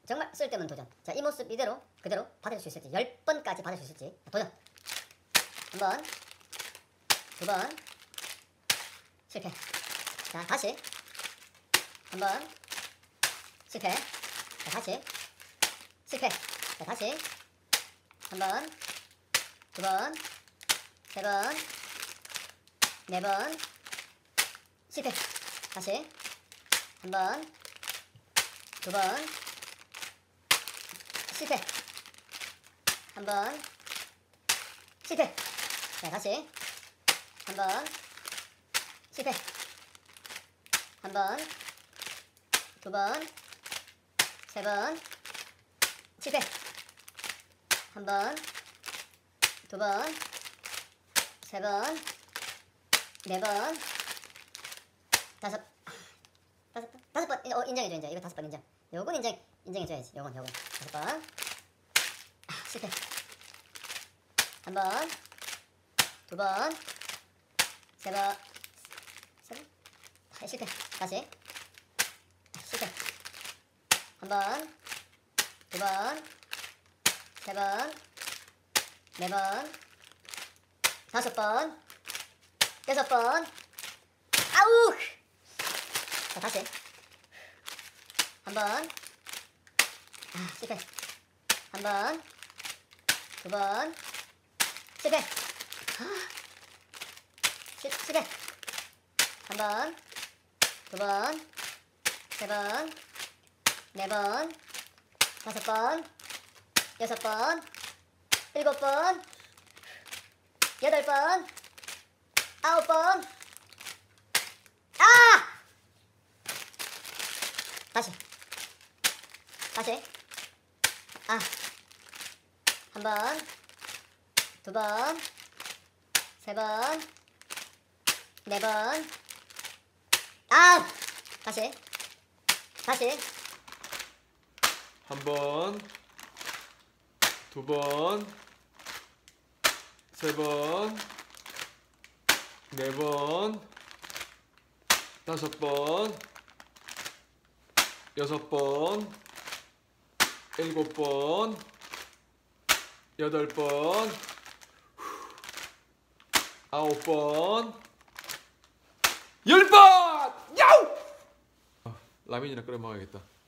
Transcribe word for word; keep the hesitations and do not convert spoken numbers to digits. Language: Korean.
정말 쓸데없는 도전. 자, 이 모습 이대로 그대로 받을 수 있을지, 열 번까지 받을 수 있을지 도전. 한 번, 두 번, 실패. 자, 다시 한 번, 실패. 자, 다시 실패. 자, 다시 한 번, 두 번, 세 번, 네 번, 실패. 다시 한 번, 두 번, 실패. 한 번, 실패. 자, 다시 한 번, 실패. 한 번, 두 번, 세 번, 실패. 한 번, 두 번, 세 번, 네 번, 다섯, 다섯 번, 다섯 번, 어, 인정해줘, 이제. 이거 다섯 번 인정. 요건 인정, 인정해줘야지. 요건, 요건. 다섯 번. 아, 실패. 한 번, 두 번, 세 번, 세 번, 아, 실패. 다시. 실패. 한 번, 두 번, 세 번, 네 번, 다섯 번, 여섯 번. 아우! 자, 다시 한 번. 아, 실패. 한 번, 두 번, 실패. 아, 실, 실패. 한 번, 두 번, 세 번, 네 번, 다섯 번, 여섯 번, 일곱 번, 여덟 번, 아홉 번. 아! 다시. 다시. 아. 한 번, 두 번, 세 번, 네 번. 아! 다시. 다시. 한 번, 두 번, 세 번, 네 번, 다섯 번, 여섯 번, 일곱 번, 여덟 번, 아홉 번, 열 번! 야우! 라면이나 끓여 먹어야겠다.